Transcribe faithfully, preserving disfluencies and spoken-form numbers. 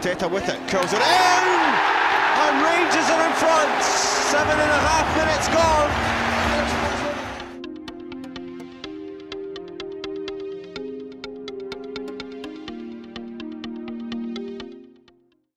Arteta with it, curls it in, and Rangers are in front. Seven and a half minutes gone.